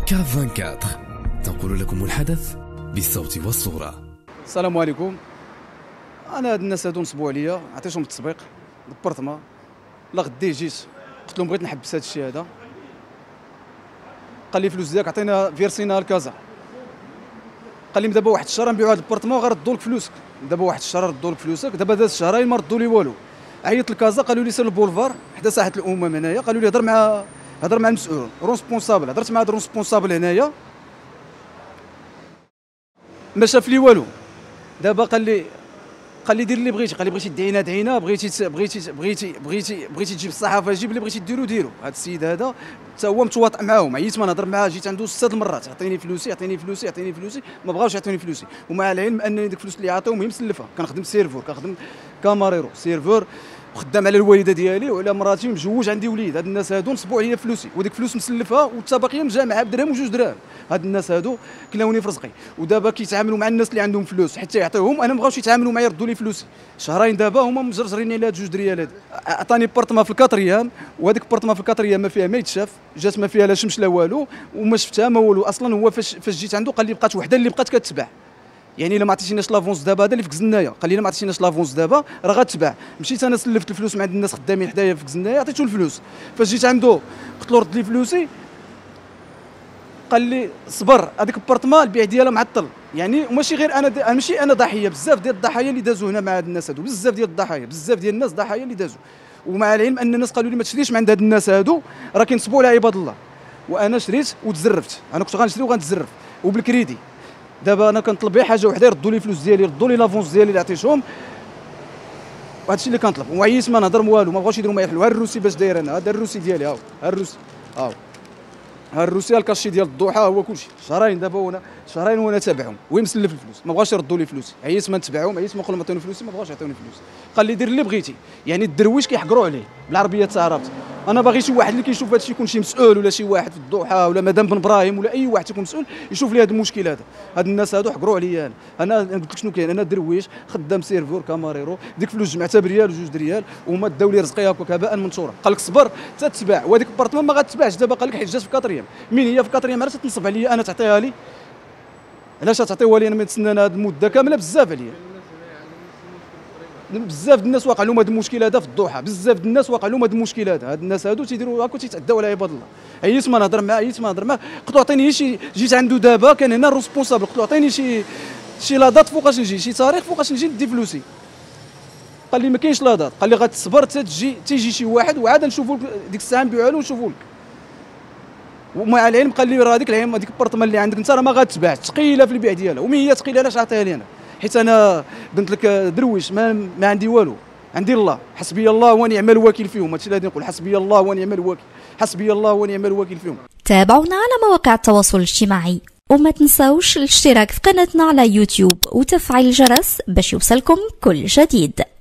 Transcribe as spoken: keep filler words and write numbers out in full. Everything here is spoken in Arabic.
كاف أربعة وعشرين تنقل لكم الحدث بالصوت والصورة. السلام عليكم. انا هاد الناس هادو نصبوا عليا، عطيتهم التسبيق دبرتما، لا غدي جيت قلت لهم بغيت نحبس هاد الشيء هذا، قال لي فلوس ديالك عطينا فيرسينا لكازا، قال لي دابا واحد الشهر نبيعوا هاد البارتمون وغردوا لك فلوسك، دابا واحد الشهر ردوا لك فلوسك، دابا داز شهرين ما ردوا لي والو. عيطت لكازا قالوا لي سير البولفار حدا ساحه الامم هنايا، قالوا لي هضر مع هضر مع المسؤول رونسبونسابل، هضرت مع هاد الرونسبونسابل هنايا ما شاف لي والو. دابا قال لي قال لي دير اللي بغيتي، قال لي بغيتي دعينا دعينا، بغيتي بغيتي بغيتي بغيتي بغيتي تجيب الصحافه جيب اللي بغيتي ديرو ديرو. هذا السيد هذا حتى هو متواطئ معاهم، عييت ما نهضر معاه، جيت عنده ست المرات يعطيني فلوسي يعطيني فلوسي يعطيني فلوسي، ما بغاوش يعطوني فلوسي، ومع العلم انني ديك الفلوس اللي عطاوهم هي مسلفه. كنخدم سيرفور، كنخدم كاماريرو سيرفور، وخدام على الوالده ديالي وعلى مراتي، مجوج عندي وليد. هاد الناس هادو نصبوا عليا فلوسي، وديك فلوس مسلفه والتبقيه مجامعه بدرهم وجوج دراهم. هاد الناس هادو كلاوني في رزقي، ودابا كيتعاملوا مع الناس اللي عندهم فلوس حتى يعطيوهم، انا ما بغاوش يتعاملوا معايا يردوا لي فلوسي. شهرين دابا هما مجرجرين على هاد جوج دريال هادي. عطاني بارتما في الكاتريام، وهذيك بارتما في الكاتريام ما فيها ما يتشاف، جات ما فيها لا شمس لا والو، وما شفتها ما والو اصلا. هو فاش فاش جيت عنده قال لي بقات وحده اللي بقات كتباع، يعني الا ما عطيتيناش لافونس دابا هذا اللي في كزنايه، قال لي الا ما عطيتيناش لافونس دابا راه غتباع. مشيت انا سلفت الفلوس من عند الناس خدامين حدايا في كزنايه، عطيتو الفلوس. فاش جيت عنده قلت له رد لي فلوسي، قال لي صبر هذيك البارتما البيع ديالها معطل. يعني وماشي غير انا دي... ماشي انا ضحيه، بزاف ديال الضحايا اللي دازوا هنا مع هاد الناس هادو، بزاف ديال الضحايا، بزاف ديال الناس ضحايا اللي دازوا. ومع العلم ان الناس قالوا لي ما تشريش من عند هاد الناس هادو، راه كينصبوا على عباد الله. وانا شريت وتزرفت، انا كنت غنشري وغنتزرف وبالكريدي. دابا انا كنطلب غير حاجه وحده، يردوا لي فلوس ديالي، يردوا لي لافونس ديالي اللي عطيتهم، وهذا الشيء اللي كنطلب. وعييت ما نهضر والو، ما بغاوش يديروا معايا الحلو. ها الروسي باش داير، انا هذا الروسي ديالي، هاو ها الروسي، هاو ها الروسي، ها الكاشي ديال الضحى، هو كلشي. شهرين دابا وانا شهرين وانا تابعهم وهي مسلف الفلوس، ما بغاوش يردوا لي فلوسي. عييت ما نتبعهم، عييت ما نقول لهم عطوني فلوسي، ما بغاوش يعطوني فلوس. قال لي دير اللي بغيتي، يعني الدرويش كيحقروا عليه بالعربيه تعرفت. انا باغي شي واحد اللي كيشوف هذا الشيء يكون شي مسؤول، ولا شي واحد في الضحى، ولا مدام بن ابراهيم، ولا اي واحد تيكون مسؤول يشوف لي هذا المشكل هذا. هاد الناس هادو حقروا عليا. انا انا قلت لك شنو كاين، انا درويش خدام سيرفور كاماريرو، ديك فلوس جمعتها بريال وجوج دريال، وهما داو لي رزقي هكاك هباء منثورا. قال لك صبر حتى تتباع، وهذيك البارتمان ما غاتباعش دابا. قال لك حيت جات في كاتريام، مين هي في كاتريام عرفت تنصب عليا انا تعطيها لي؟ علاش تعطيوها لي انا؟ ما نتسنى انا هذه المده كامله، بزاف عليا. بزاف الناس واقع لهم هذا المشكل هذا في الضحى، بزاف الناس واقع لهم هذا المشكل هذا. هاد الناس هادو تيديروا هكا تيتعداو على عباد الله. عييت ما نهضر معاه، عييت ما نهضر معاه، قلت له عطيني شي، جيت عنده دابا كان هنا الريسبونسابل، قلت له عطيني شي شي لا دات فوقاش نجي، شي تاريخ فوقاش نجي ندي فلوسي. قال لي ما كاينش لا دات، قال لي غتصبر حتى تجي تيجي شي واحد وعاد نشوفوا ديك الساعه نبيعوا له ونشوفوا لك. ومع العلم قال لي راه هذيك العلم هذيك البارتمان اللي عندك انت راه ما غاتباع، ثقيله في البيع ديالها. ومين هي ثقيله علاش عطيها لي انا؟ حيت انا بنت لك درويش، ما, ما عندي والو، عندي الله، حسبي الله ونعم الوكيل فيهم. هادشي اللي غادي نقول، حسبي الله ونعم الوكيل، حسبي الله ونعم الوكيل فيهم. تابعونا على مواقع التواصل الاجتماعي، وما تنساوش الاشتراك في قناتنا على يوتيوب وتفعيل الجرس باش يوصلكم كل جديد.